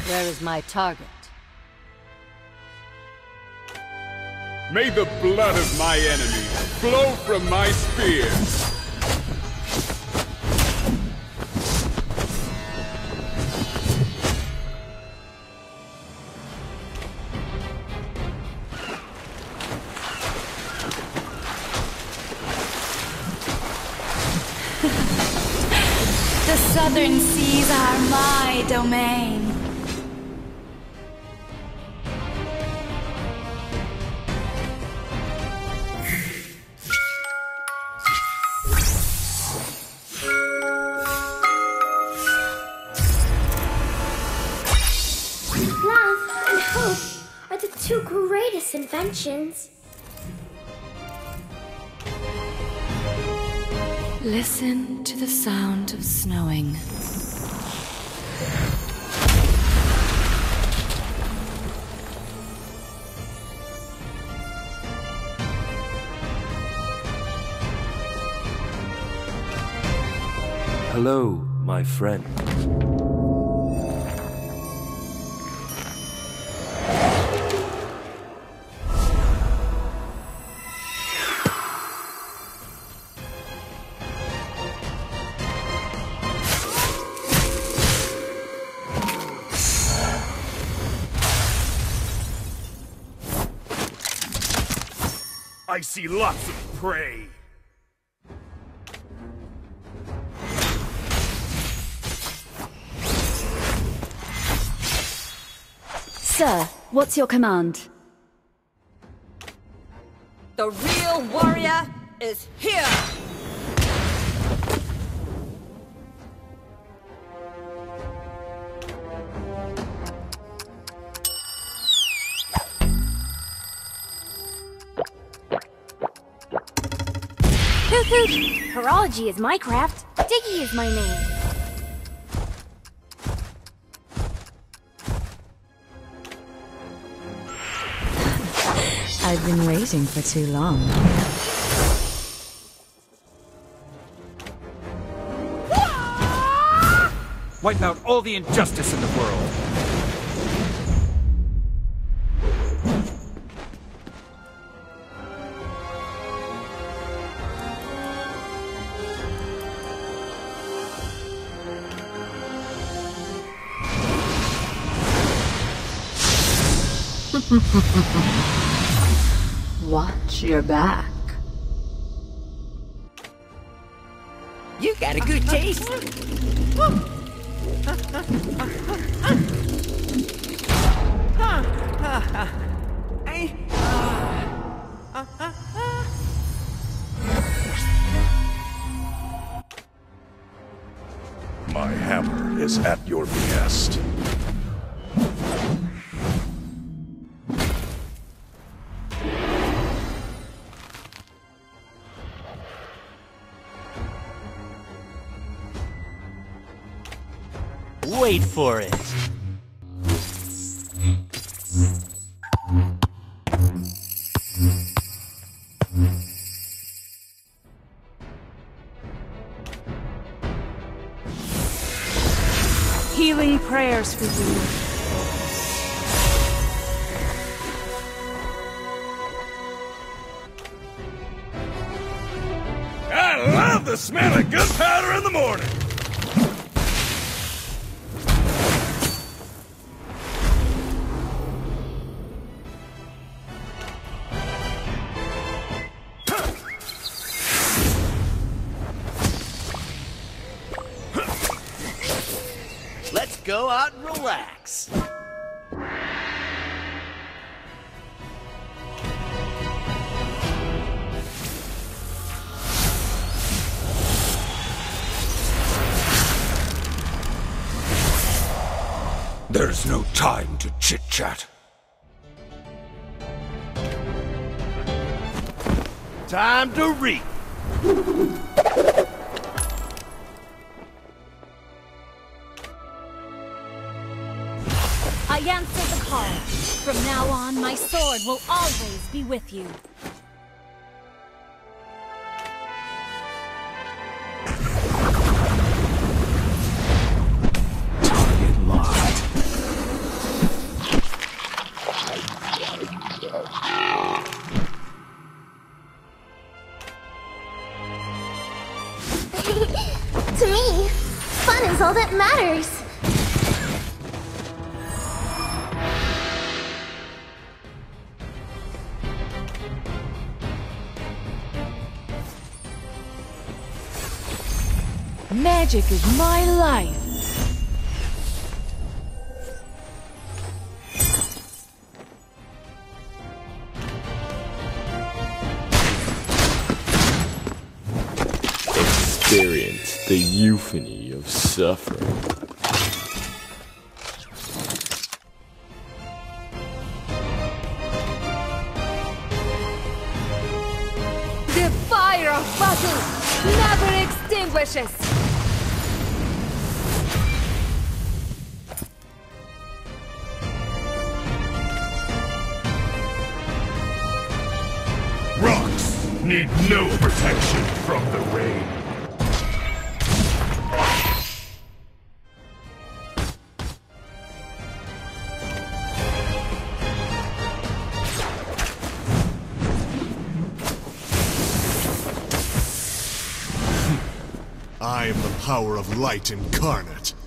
Where is my target? May the blood of my enemies flow from my spear! The southern seas are my domain. Love and hope are the two greatest inventions. Listen to the sound of snowing. Hello, my friend. I see lots of prey. Sir, what's your command? The real warrior is here! Hoot hoot! Horology is my craft. Diggy is my name. I've been waiting for too long. Wipe out all the injustice in the world. Watch your back. You got a good taste! My hammer is at your behest. Wait for it. Healing prayers for you. I love the smell of gunpowder in the morning! Let's go out and relax. There's no time to chit-chat. Time to reap. I answer the call. From now on, my sword will always be with you. Target locked. fun is all that matters. Magic is my life. Experience the euphony of suffering. The fire of battle never extinguishes! Rocks need no protection from the rain. I am the power of light incarnate.